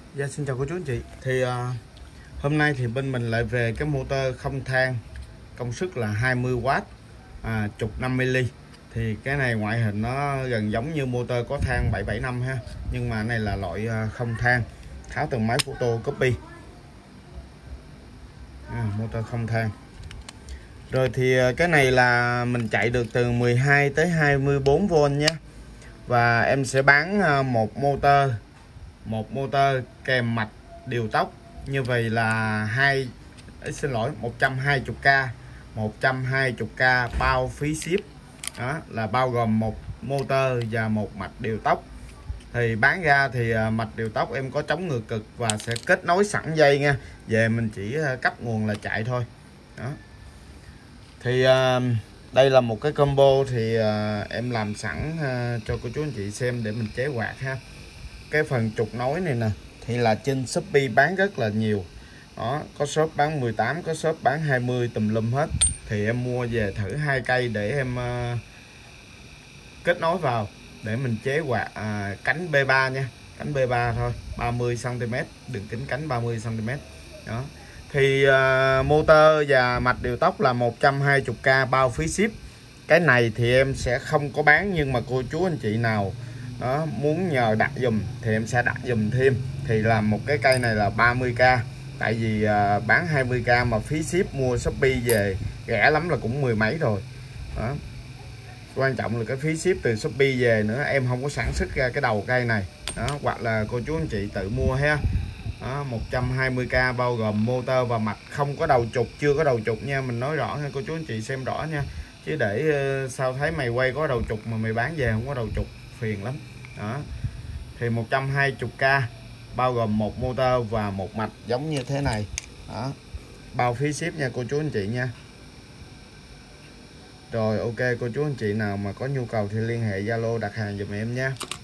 Dạ, xin chào cô chú anh chị. Hôm nay thì bên mình lại về cái motor không than công suất là 20W, trục 50 ly. Thì cái này ngoại hình nó gần giống như motor có than 775 ha, nhưng mà này là loại không than, tháo từ máy photocopy. Motor không than. Rồi thì cái này là mình chạy được từ 12 tới 24V nha. Và em sẽ bán một motor kèm mạch điều tốc như vậy là 120k 120k bao phí ship. Đó là bao gồm một motor và một mạch điều tốc. Thì bán ra thì mạch điều tốc em có chống ngược cực và sẽ kết nối sẵn dây nha, về mình chỉ cấp nguồn là chạy thôi. Đó thì đây là một cái combo thì em làm sẵn cho cô chú anh chị xem để mình chế quạt ha. Cái phần trục nối này nè thì là trên Shopee bán rất là nhiều. Đó, có shop bán 18, có shop bán 20 tùm lum hết. Thì em mua về thử 2 cây để em kết nối vào để mình chế quạt cánh B3 nha. Cánh B3 thôi, 30cm, đường kính cánh 30cm. Đó. Thì motor và mạch điều tốc là 120k bao phí ship. Cái này thì em sẽ không có bán, nhưng mà cô chú anh chị nào đó muốn nhờ đặt dùm thì em sẽ đặt dùm thêm. Thì làm một cái cây này là 30k, tại vì bán 20k mà phí ship mua Shopee về rẻ lắm là cũng mười mấy rồi. Đó, quan trọng là cái phí ship từ Shopee về nữa, em không có sản xuất ra cái đầu cây này. Đó, hoặc là cô chú anh chị tự mua ha. Đó, 120k bao gồm motor và mạch, không có đầu trục, chưa có đầu trục nha, mình nói rõ nha cô chú anh chị xem rõ nha, chứ để sao thấy mày quay có đầu trục mà mày bán về không có đầu trục phiền lắm. Đó thì 120k bao gồm một motor và một mạch giống như thế này. Đó, bao phí ship nha cô chú anh chị nha. Rồi ok, cô chú anh chị nào mà có nhu cầu thì liên hệ Zalo đặt hàng giùm em nha.